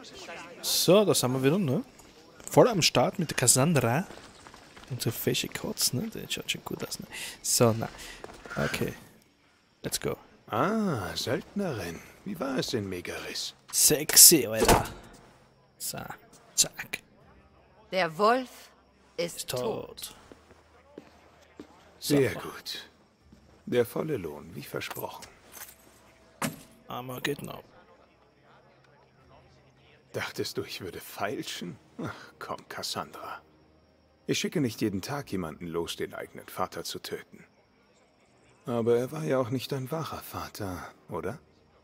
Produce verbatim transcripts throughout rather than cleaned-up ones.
So, da sind wir wieder, ne? Voll am Start mit der Cassandra. Unsere fesche Katze, ne? Der schaut schon gut aus, ne? So, na. Okay. Let's go. Ah, Söldnerin. Wie war es in Megaris? Sexy, Alter. So, zack. Der Wolf ist, Ist tot. tot. Sehr gut. Der volle Lohn, wie versprochen. Aber geht noch. Dachtest du, ich würde feilschen? Ach, komm, Cassandra. Ich schicke nicht jeden Tag jemanden los, den eigenen Vater zu töten. Aber er war ja auch nicht dein wahrer Vater, oder?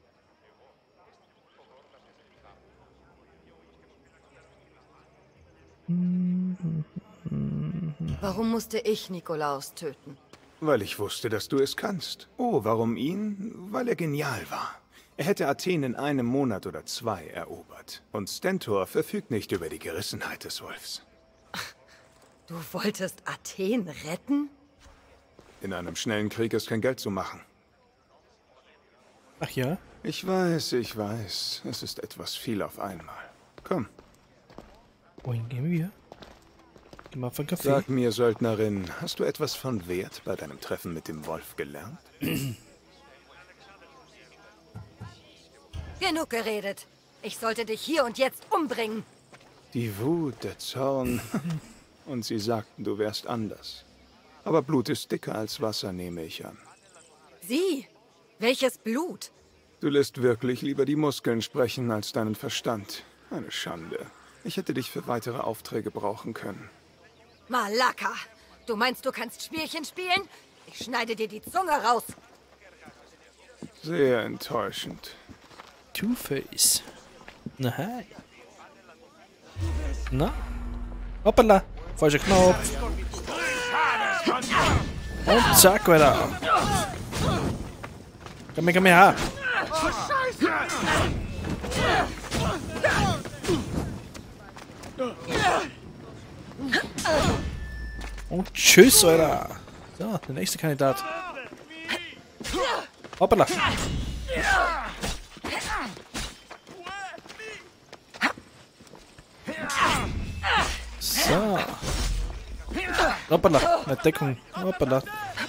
Warum musste ich Nikolaus töten? Weil ich wusste, dass du es kannst. Oh, warum ihn? Weil er genial war. Er hätte Athen in einem Monat oder zwei erobert. Und Stentor verfügt nicht über die Gerissenheit des Wolfs. Du wolltest Athen retten? In einem schnellen Krieg ist kein Geld zu machen. Ach ja? Ich weiß, ich weiß. Es ist etwas viel auf einmal. Komm, Wohin gehen wir? Gehen wir auf einen Kaffee? sag mir, Söldnerin, hast du etwas von Wert bei deinem Treffen mit dem Wolf gelernt? Genug geredet. Ich sollte dich hier und jetzt umbringen. Die Wut, der Zorn. Und sie sagten, du wärst anders. Aber Blut ist dicker als Wasser, nehme ich an. Sie? Welches Blut? Du lässt wirklich lieber die Muskeln sprechen als deinen Verstand. Eine Schande. Ich hätte dich für weitere Aufträge brauchen können. Malaka! Du meinst, du kannst Spielchen spielen? Ich schneide dir die Zunge raus. Sehr enttäuschend. Two-Face. Na, hi. Na? Hoppala. Falscher Knopf. Und zack, weiter. Komm her, komm her. Und tschüss, Alter. So, der nächste Kandidat. Hoppala. So. Hoppala. Eine Deckung. Hoppala.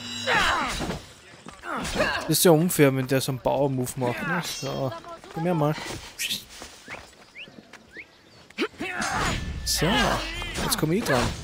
Das ist ja unfair, wenn der so einen Bauer-Move macht. Ne? So. Komm her mal. So. Jetzt komme ich dran.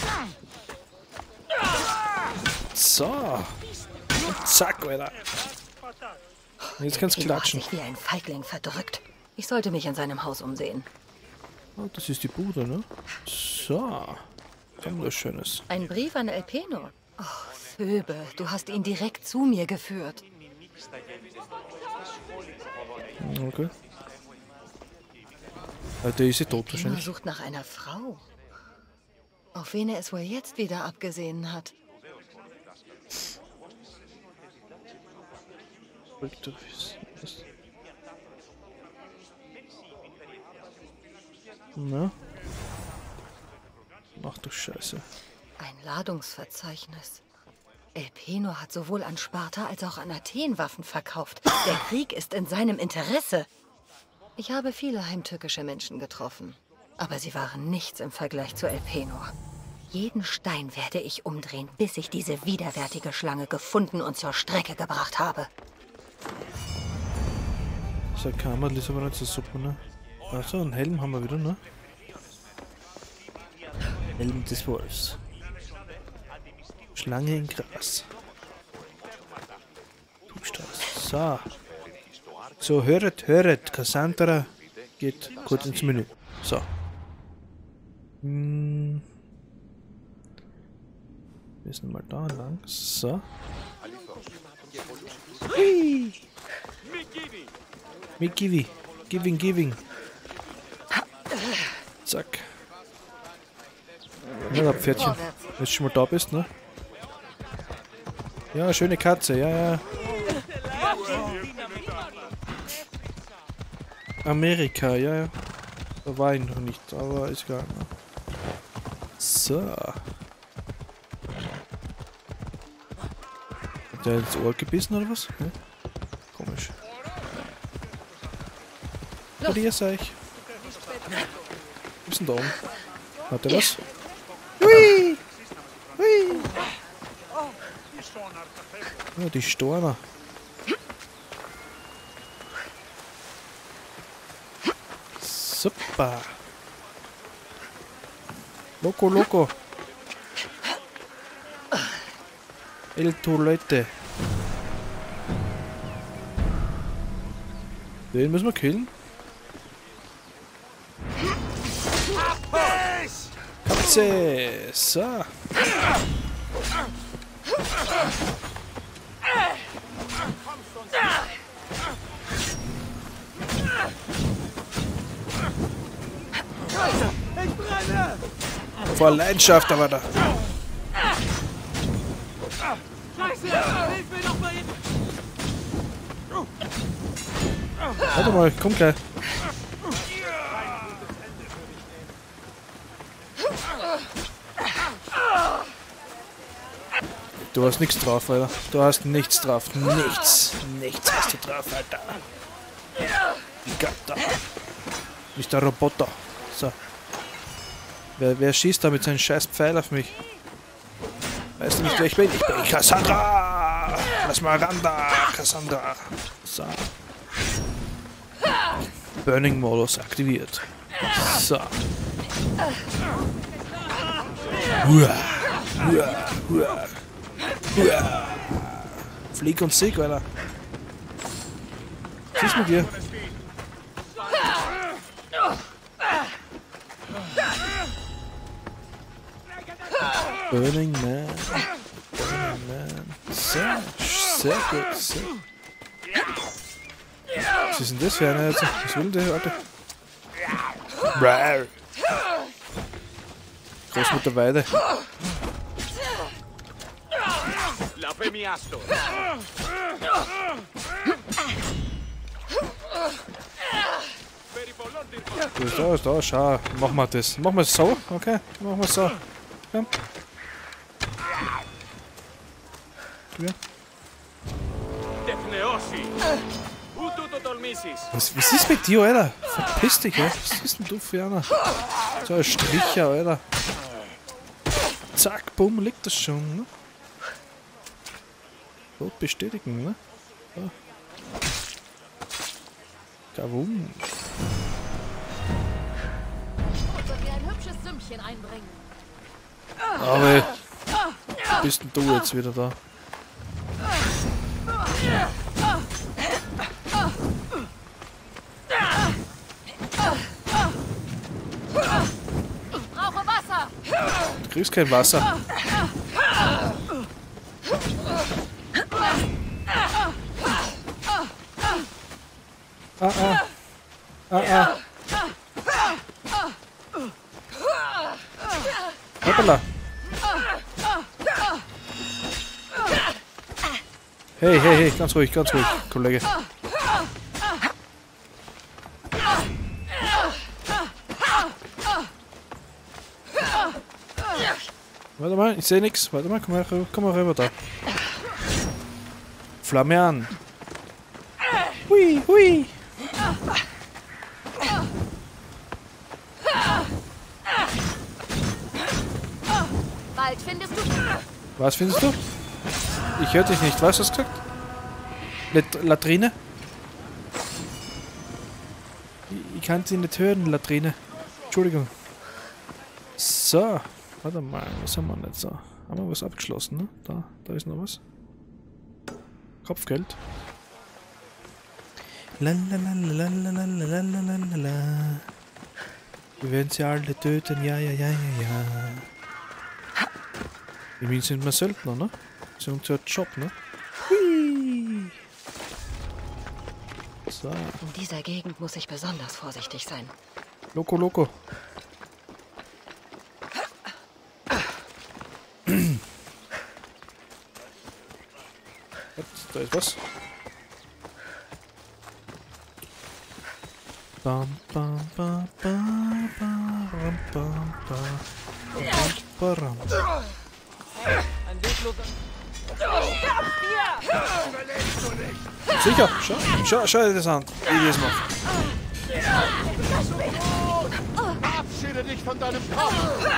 So. Und zack, Alter. Jetzt kannst du klatschen. Hat sich wie ein Feigling verdrückt. Ich sollte mich in seinem Haus umsehen. Oh, das ist die Bude, ne? So. Wunderschönes. Ein Brief an Elpenor. Oh, Phoebe, du hast ihn direkt zu mir geführt. Okay. Ja, der ist ja tot Elpenor wahrscheinlich. sucht nach einer Frau. Auf wen er es wohl jetzt wieder abgesehen hat. Na? Ach du Scheiße. Ein Ladungsverzeichnis. Elpenor hat sowohl an Sparta als auch an Athen Waffen verkauft. Der Krieg ist in seinem Interesse. Ich habe viele heimtückische Menschen getroffen. Aber sie waren nichts im Vergleich zu Elpenor. Jeden Stein werde ich umdrehen, bis ich diese widerwärtige Schlange gefunden und zur Strecke gebracht habe. So, Kammer ist aber nicht so super, ne? Also, einen Helm haben wir wieder, ne? Helm des Wolfs. Schlange im Gras. Tuchstraße. So. So, höret, höret. Cassandra geht kurz ins Menü. So. Hm. Wir sind mal da lang. So. Hui. Mit Givi. Giving, giving. Zack. Ja, da Pferdchen. Wenn du schon mal da bist, ne? Ja, schöne Katze, ja, ja. Amerika, ja, ja. Da war ich noch nicht, aber ist egal. Ne? So. Hat der ins Ohr gebissen oder was? Hm? Komisch. Oder ihr seid. gibt's denn da oben? Hat der was? Hui! Hui! Ja, die Storner. Super. Loco, loco. El Toilette. Den müssen wir killen. Katze! So. Vor Leidenschaft, aber da. Warte mal, komm gleich. Du hast nichts drauf, Alter. Du hast nichts drauf. Nichts. Nichts hast du drauf, Alter. Gatter. Nicht der Roboter. So. Wer, wer schießt da mit seinem scheiß Pfeil auf mich? Weißt du nicht, wer ich bin? Ich bin Cassandra! Lass mal ran da, Cassandra. So. Burning-Modus aktiviert. So. Hua, hua, hua, hua. Flieg und Sieg, Alter. Was ist mit dir? Burning Man. Burning Man. Sehr, sehr gut. Sehr. Was ist denn das für eine? Was will der, Alter? Rar. Großmutter Weide. Ist da, ist da, schau. Machen wir das. Machen wir es so, okay? Machen wir es so. Komm. Ja. Was, was ist mit dir, Alter? Verpiss dich, ey. Was ist denn du für einer? So ein Stricher, Alter. Zack, bumm, liegt das schon, ne? Rot bestätigen, ne? So. Kavum. Aber bist denn du jetzt wieder da? Ich brauche Wasser. Du kriegst kein Wasser. Ah, ah. Ah, ah. Hoppala. Hey, hey, hey, ganz ruhig, ganz ruhig, Kollege. Warte mal, ich sehe nichts. Warte mal, komm mal, komm mal rüber da. Flamme an. Hui, hui. Bald findest du. Was findest du? Ich höre dich nicht. Was hast du gesagt? Lat Latrine? Ich, ich kann sie nicht hören, Latrine. Entschuldigung. So. Warte mal, was haben wir nicht so? Haben wir was abgeschlossen, ne? Da, da ist noch was. Kopfgeld. Lalalalalalalalalala. Wir werden sie alle töten, ja, ja, ja, ja, ja. Immerhin sind wir Söldner, ne? Das ist unser Job, ne? Hui. So. In dieser Gegend muss ich besonders vorsichtig sein. Loco, loco. Da ist was. Bam, bam, bam, bam, bam, bam, bam, bam, bam. Ein wegloser. Sicher, schau, schau, schau dir das an, wie die es macht. Verabschiede dich von deinem Kopf!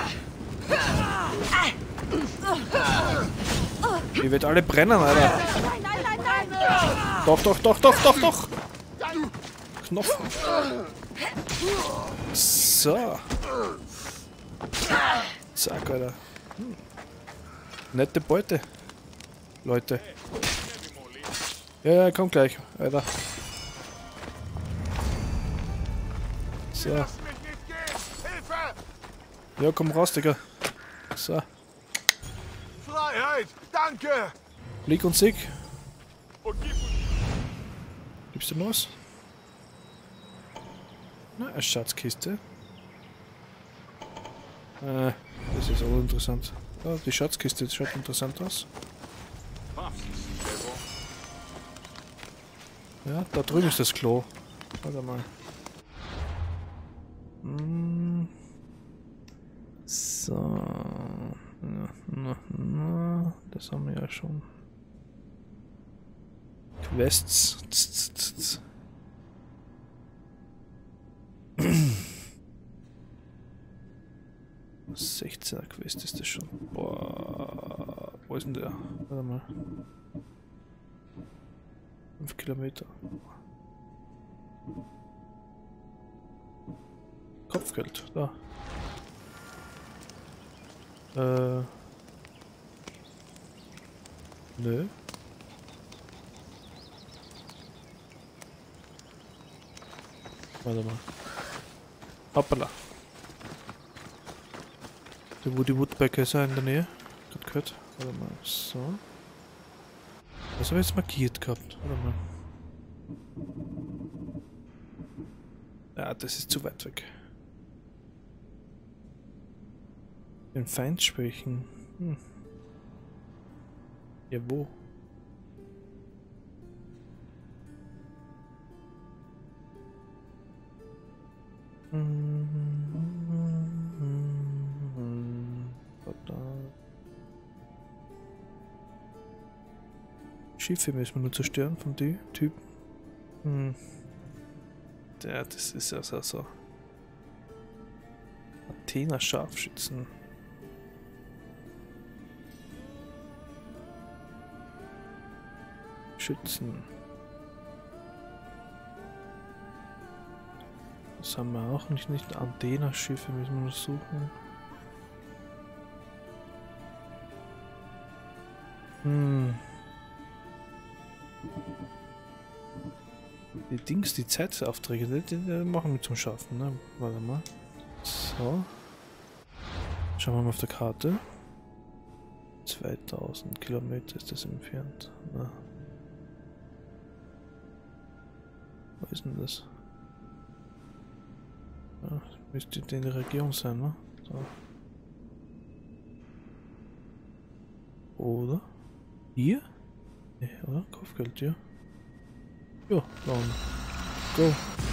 Die wird alle brennen, Alter. Nein, nein, nein, nein! Doch, doch, doch, doch, doch, doch. Knochen. So. Zack, Alter. Hm. Nette Beute. Leute. Ja, ja, komm gleich, Alter. So. Lass mich nicht gehen! Hilfe! Ja, komm raus, Digga. So. Freiheit! Danke! Leg und Sieg. Und gib Gibst du noch was? Na, eine Schatzkiste. Äh, das ist auch interessant. Ja, die Schatzkiste, das schaut interessant aus. Ja, da drüben ist das Klo. Warte mal. Hm. So. Na, na, na. Das haben wir ja schon. Quests. Tz, tz, tz, tz. sechzehner Quest ist das schon. Boah. Wo ist denn der? Warte mal. fünf Kilometer. Kopfgeld, da. Äh. Nö. Warte mal. Hoppala. Da wo die Woodpecker ist in der Nähe. Gut gehört. Warte mal. So. Was habe ich jetzt markiert gehabt? Warte mal. Ja, das ist zu weit weg. Den Feind sprechen. Hm. Ja, wo? Schiffe müssen wir nur zerstören von den Typen. Hm. Ja, das ist ja so. so. Athener Scharfschützen. Schützen. Das haben wir auch nicht. Nicht Athener-Schiffe müssen wir noch suchen. Hm. Die Dings, die Zeitaufträge, die, die, die machen wir zum Schaffen, ne? Warte mal. So. Schauen wir mal auf der Karte. zweitausend Kilometer ist das entfernt. Na. Wo ist denn das? Ja, das müsste in der Region sein, ne? So. Oder? Hier? Ne, oder? Kopfgeld, ja. Ja, dann. Go.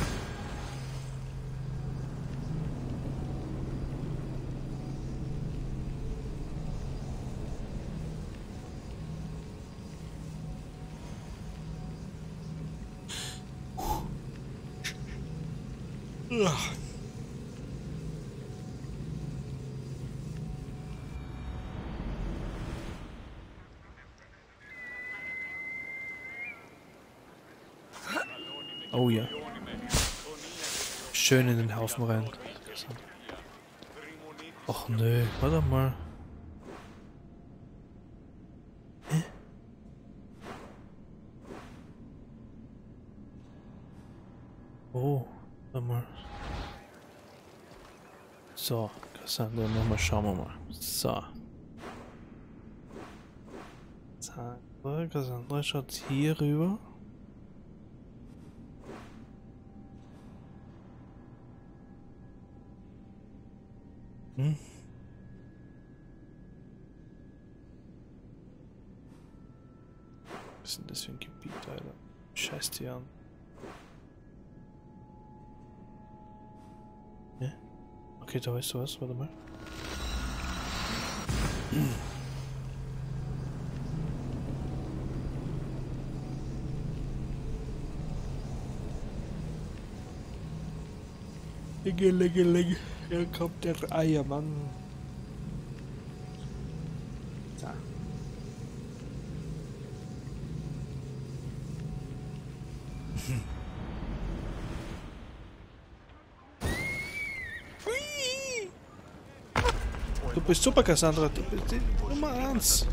Oh ja. Schön in den Haufen rein. Och nö, warte mal. Hä? Oh, warte mal. So, Cassandra, nochmal schauen wir mal. So. Zack, Cassandra schaut hier rüber. Hm? Was ist denn das für ein Gebiet, Alter? Scheiß die an. Ja? Okay, da weißt du was, warte mal. Legge, legge, legge. Hier kommt der Eiermann. So. Du bist super, Cassandra. Du bist die Nummer eins.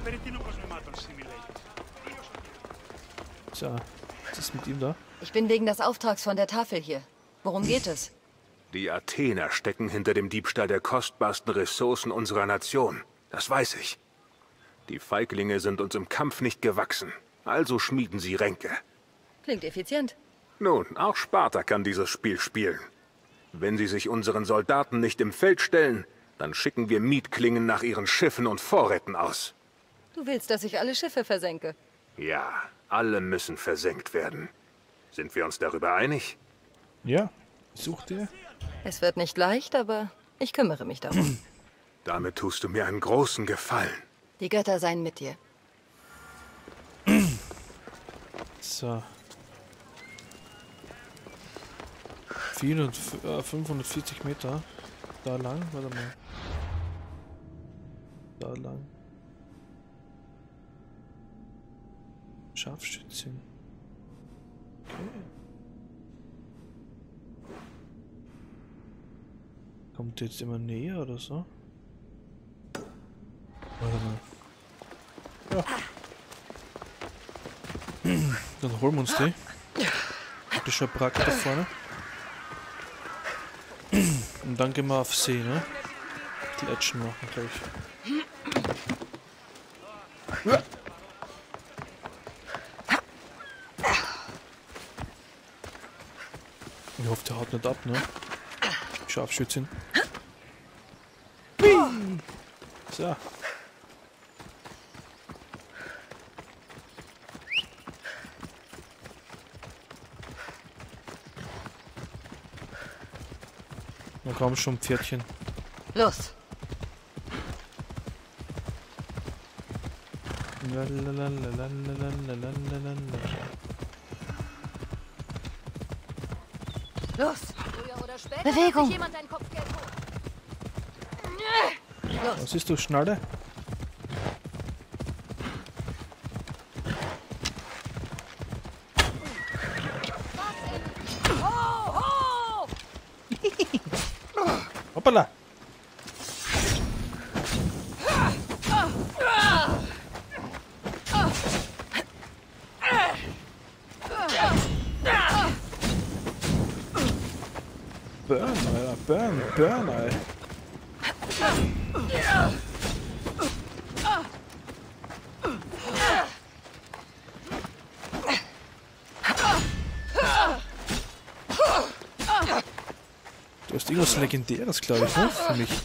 So, was ist mit ihm da? Ich bin wegen des Auftrags von der Tafel hier. Worum geht es? Die Athener stecken hinter dem Diebstahl der kostbarsten Ressourcen unserer Nation. Das weiß ich. Die Feiglinge sind uns im Kampf nicht gewachsen. Also schmieden sie Ränke. Klingt effizient. Nun, auch Sparta kann dieses Spiel spielen. Wenn sie sich unseren Soldaten nicht im Feld stellen, dann schicken wir Mietklingen nach ihren Schiffen und Vorräten aus. Du willst, dass ich alle Schiffe versenke? Ja, alle müssen versenkt werden. Sind wir uns darüber einig? Ja, sucht ihr? Es wird nicht leicht, aber ich kümmere mich darum. Damit tust du mir einen großen Gefallen. Die Götter seien mit dir. So. vierhundert, äh, fünfhundertvierzig Meter. Da lang, warte mal. Da lang. Scharfschützin. Okay. Kommt jetzt immer näher oder so? Warte mal. Ja. Dann holen wir uns die. Das ist schon Brack da vorne. Und dann gehen wir auf See, ne? Klatschen machen gleich. Ich hoffe, der haut nicht ab, ne? Scharfschützin. So. Na komm schon, Pferdchen. Los! Los! Früher oder später Bewegung. hat sich jemand ein Kopfgeld holt. Was ist du, Schnalle? Hoppala! Burn, Alter, burn, burn, Alter. Du hast irgendwas Legendäres, glaube ich, ne? Für mich.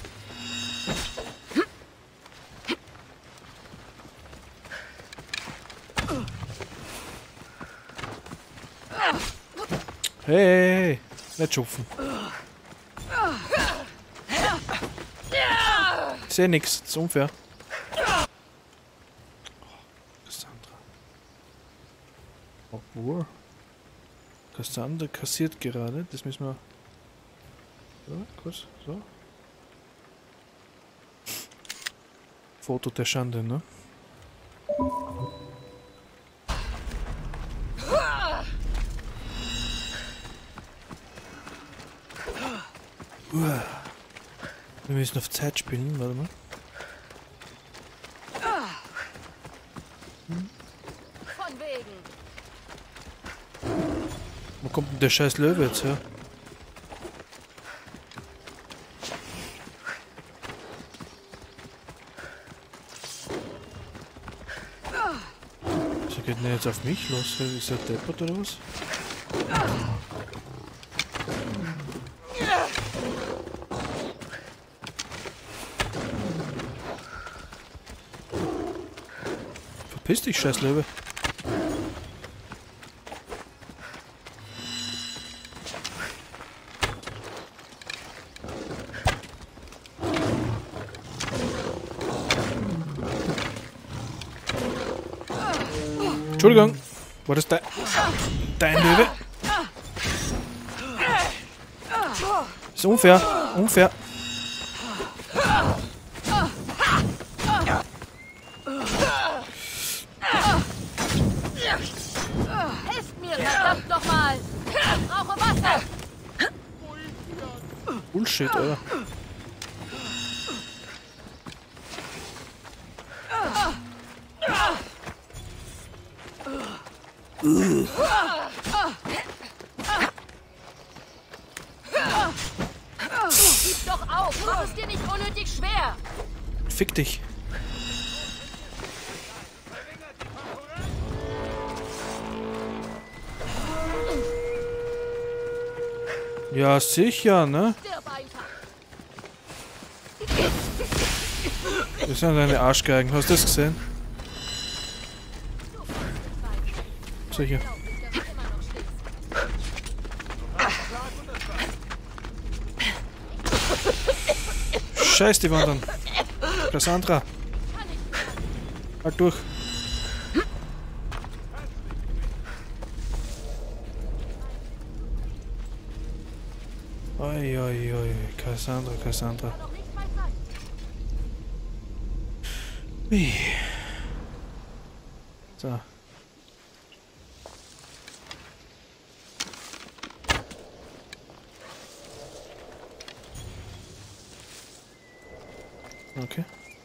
Hey, nicht schupfen. Ich sehe nichts, das ist unfair. Cassandra. Obwohl. Cassandra kassiert gerade, das müssen wir. So, kurz, so. Foto der Schande, ne? Uah. Wir müssen auf Zeit spielen, warte mal. Hm? Von wegen. Wo kommt denn der scheiß Löwe jetzt her? Wieso geht denn jetzt auf mich los? Ist er deppert oder was? Verpiss dich, scheiß Löwe. Entschuldigung, war das dein, dein Löwe? Ist unfair. Unfair. Helft mir, verdammt nochmal! Ich brauche Wasser! Bullshit, oder? Gib doch auf! Mach es dir nicht unnötig schwer! Fick dich. Ja, sicher, ne? Stirb einfach! Das sind deine Arschgeigen. Hast du das gesehen? Sicher. Scheiß die Wandern. Cassandra. Halt durch. Oi, oi, oi. Cassandra, Cassandra. Wie? So. Okay.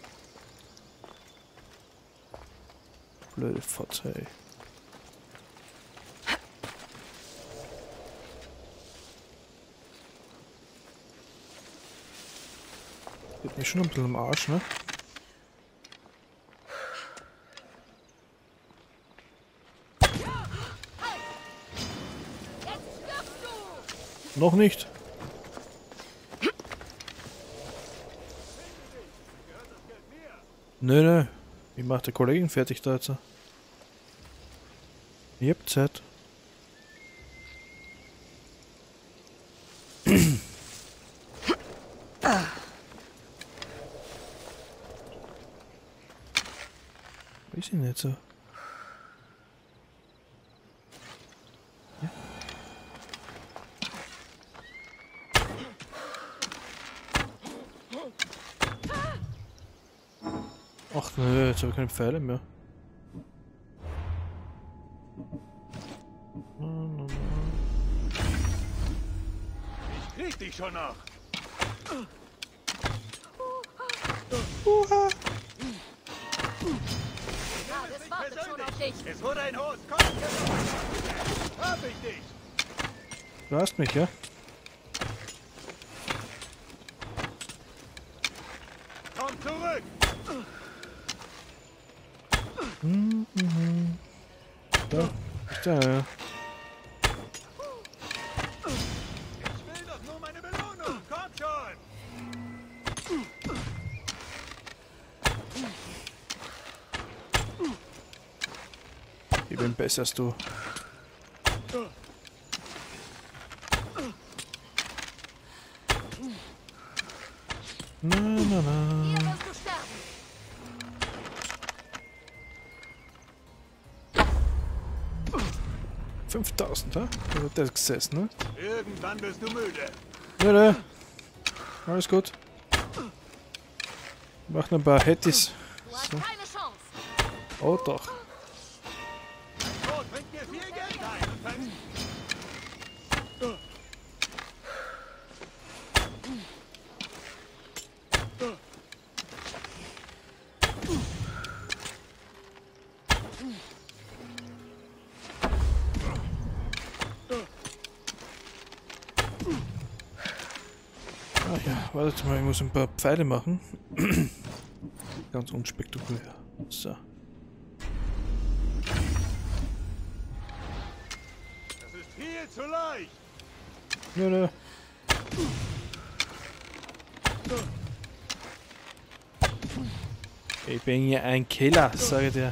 Blöde Fotze, ey. Geht mir schon ein bisschen am Arsch, ne? Noch nicht. Nö, nö. Wie macht der Kollegen fertig da jetzt? Ich hab Zeit. Weiß ich nicht so. Ja. Ach nö, jetzt habe ich keine Pfeile mehr. Ich krieg dich schon noch. Uha. Ja, das wartet schon auf dich! Es wurde ein Host. Komm, hab ich dich. Du hast mich, ja? Komm zurück. Mhm. Mhm. Da. Da, ja. Ich will doch nur meine Belohnung. Komm schon. Ich bin besser als du. Na, na, na. Hier wirst du sterben! fünftausend, ha? Da hat der gesessen, ne? Irgendwann bist du müde. Nö, nö. Alles gut. Mach noch ein paar Hettis. Du hast So. keine Chance! Oh doch. Tod bringt mir viel Geld ein. Und dann Ah ja, wartet mal, ich muss ein paar Pfeile machen. Ganz unspektakulär. So. das ist viel zu leicht. Nö, nö. Ich bin ja ein Killer, sage ich dir.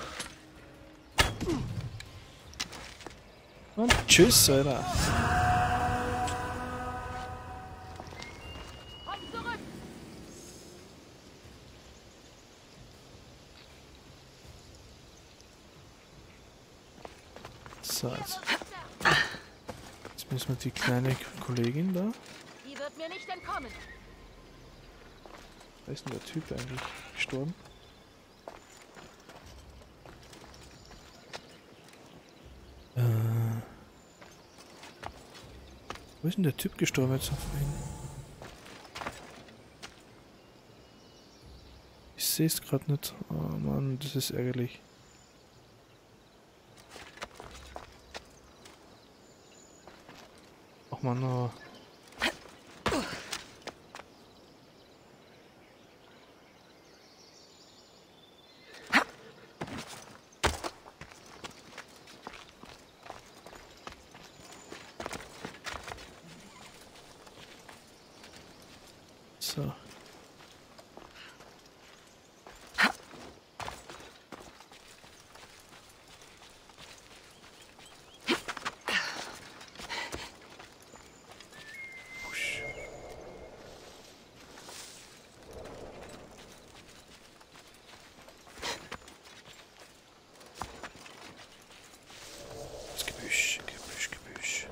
Und tschüss, Alter. Komm zurück! So, jetzt, jetzt müssen wir die kleine Kollegin da. Die wird dir nicht entkommen. Wo ist denn der Typ eigentlich gestorben? Äh. Wo ist denn der Typ gestorben jetzt vorhin? Ich sehe es gerade nicht. Oh Mann, das ist ärgerlich. Ach man, oh. So. Das Gebüsch, Gebüsch, Gebüsch.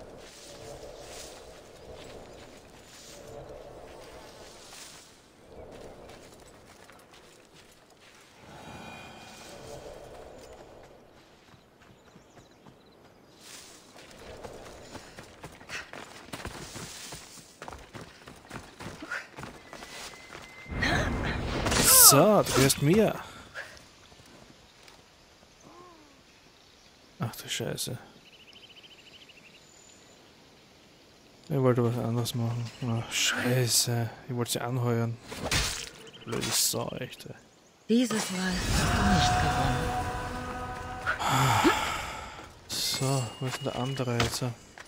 So, du gehörst mir. Ach du Scheiße. Ich wollte was anderes machen. Ach Scheiße. Ich wollte sie anheuern. Blöde Sau, echt. Ey. Dieses Mal hast du nicht gewonnen. So, wo ist denn der andere jetzt?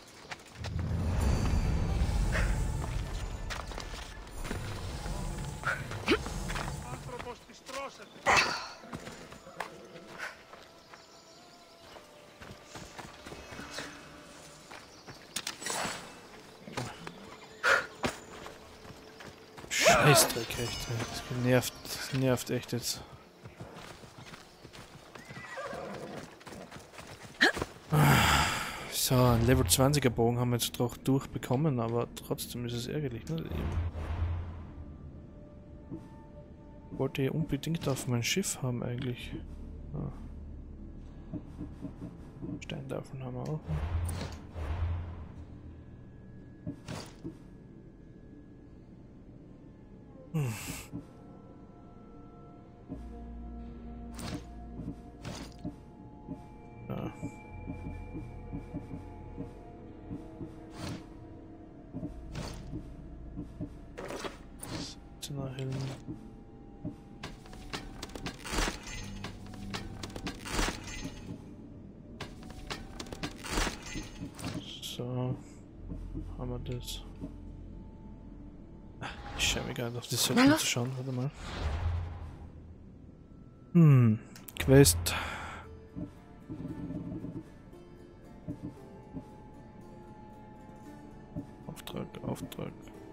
Scheißdreck, echt. Ey. Das nervt, das nervt echt jetzt. So, einen Level zwanziger Bogen haben wir jetzt doch durchbekommen, aber trotzdem ist es ärgerlich, ne? Ich wollte ja unbedingt auf mein Schiff haben eigentlich. Ah. Steintafeln haben wir auch. Hm. Ja. Helm. So, haben wir das. Ich schaue mir gerade auf die Seite zu schauen, warte mal. Hm, Quest. Auftrag, Auftrag.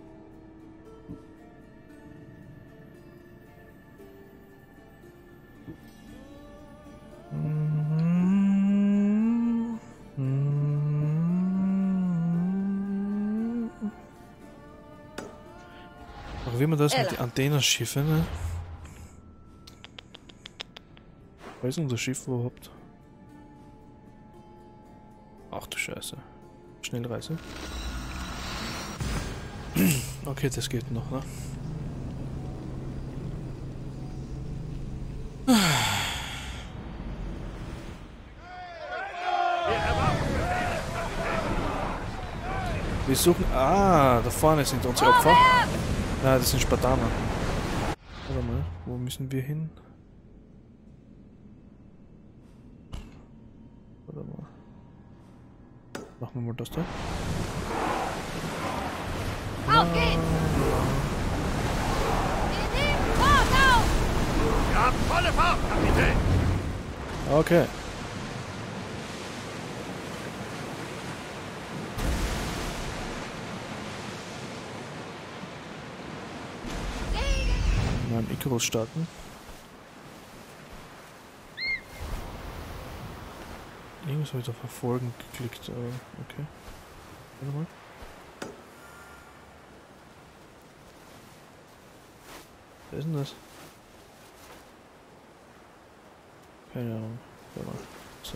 Wie man das Ella. Mit den Antennenschiffen, ne? Wo ist unser Schiff überhaupt? Ach du Scheiße. Schnellreise. Okay, das geht noch, ne? Wir suchen... Ah, da vorne sind unsere Opfer. Ah, das sind Spartaner. Warte mal, wo müssen wir hin? Warte mal. Machen wir mal das da. Auf geht's! Fahrt auf! Wir haben volle Fahrt, Kapitän! Okay. Mal im Icarus starten. Irgendwas habe ich da verfolgen geklickt, aber okay. Warte mal. Was ist denn das? Keine Ahnung. Warte mal. So.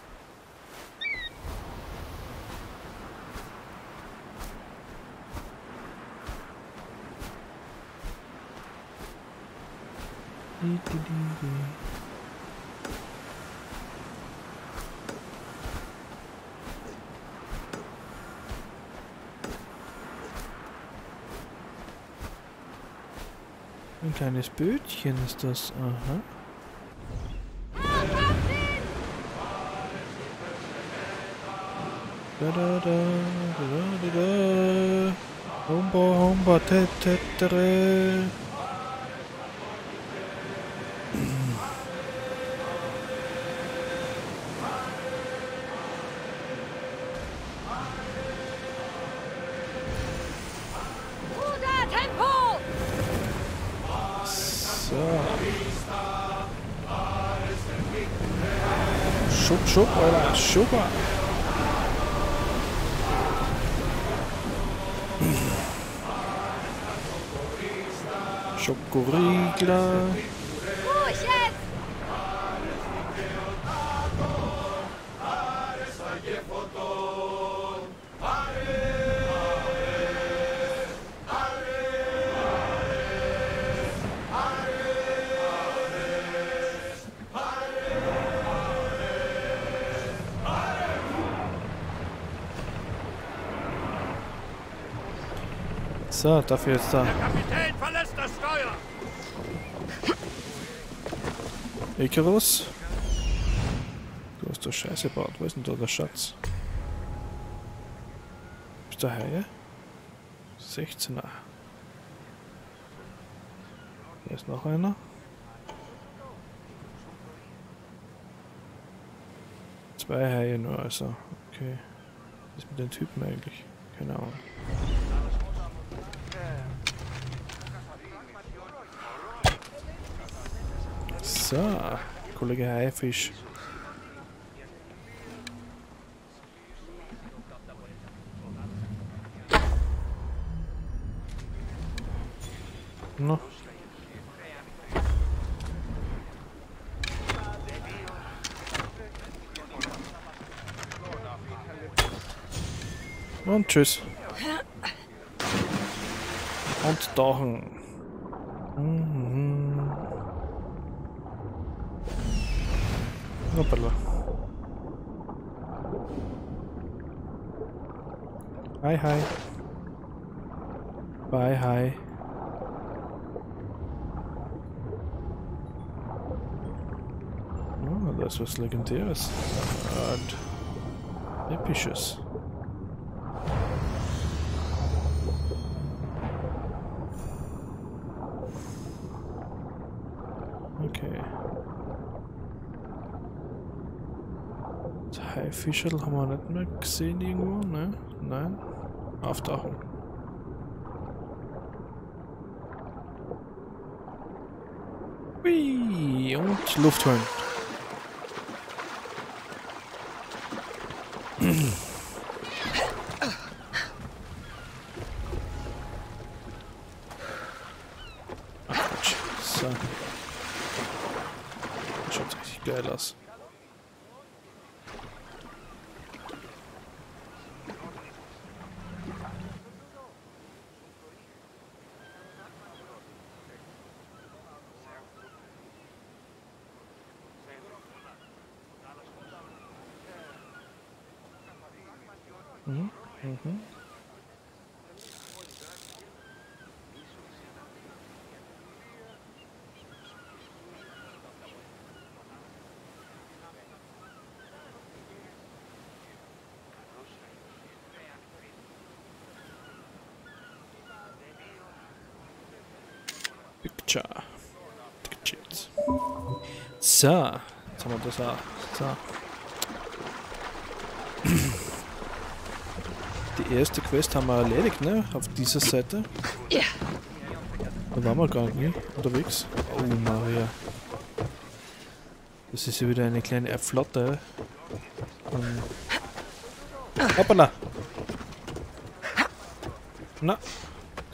Di, di, di, di. Ein kleines Bötchen ist das, aha. Da da da da da da. Humba humba te te tere. Schub, schub, Alter, schubber. Schokoriegler. So, dafür jetzt da. Der Kapitän verlässt das Steuer! Icarus. Du hast doch Scheiße gebaut. Wo ist denn da der Schatz? Ist der Haie? sechzehner. Da ist noch einer. Zwei Haie nur, also. Okay. Was ist mit den Typen eigentlich? Keine Ahnung. So, Kollege Haifisch. No. Und tschüss. Und tauchen. Mhm. Hoppala. Hi, hi. Bye, hi. Oh, das ist was Legendäres. Und Episches. Okay. Das Haifischl haben wir nicht mehr gesehen irgendwo, ne? Nein. Auftauchen. Hui, und Luft holen. Ach Quatsch. So. Das schaut richtig geil aus. Mhm. Mhm. Picture. Pictures. So, jetzt haben wir das auch. So. Die erste Quest haben wir erledigt, ne? Auf dieser Seite. Ja. Da waren wir gar nicht unterwegs. Oh Maria. Das ist ja wieder eine kleine Flotte. Um. Hoppala! Na,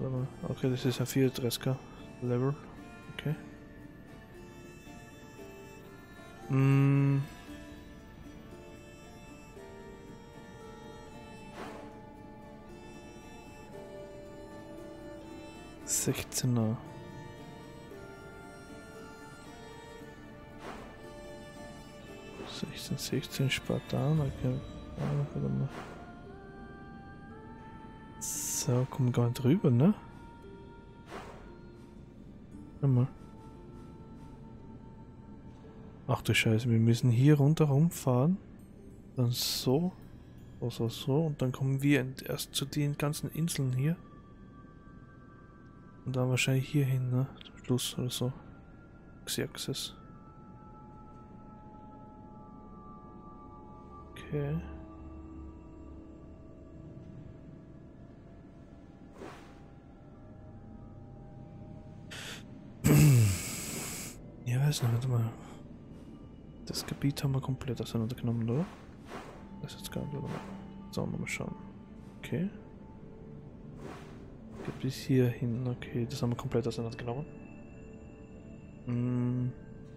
Warte mal. Okay, das ist ein vierunddreißiger Level. Okay. Mm. sechzehner. sechzehn, sechzehn Spartan. Okay. Ah, warte mal. So, kommen gar nicht drüber, ne? Warte mal. Ach du Scheiße, wir müssen hier rundherum fahren. Dann so. So, so. Und dann kommen wir erst zu den ganzen Inseln hier. Und dann wahrscheinlich hier hin, ne? Zum Schluss oder so. Xerxes. Okay. Ja, weiß nicht, warte mal. Das Gebiet haben wir komplett auseinandergenommen, oder? Das ist jetzt gar nicht, oder? So, mal schauen. Okay. Geht bis hier hin, okay, das haben wir komplett auseinandergenommen. Hm.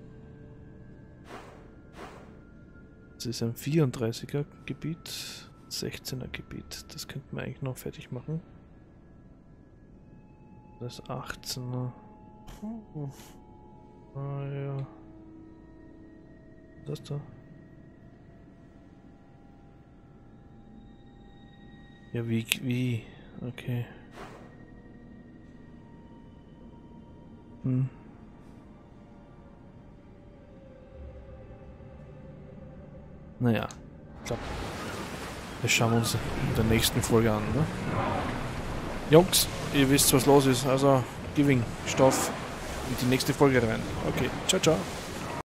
Das ist ein vierunddreißiger Gebiet, sechzehner Gebiet. Das könnten wir eigentlich noch fertig machen. Das ist achtzehner. Oh. Ah ja. Das da. Ja, wie, wie? Okay. Hm. Naja, ich glaube, das schauen wir uns in der nächsten Folge an, ne? Jungs, ihr wisst, was los ist, also Giving, Stoff in die nächste Folge rein. Okay, ciao, ciao.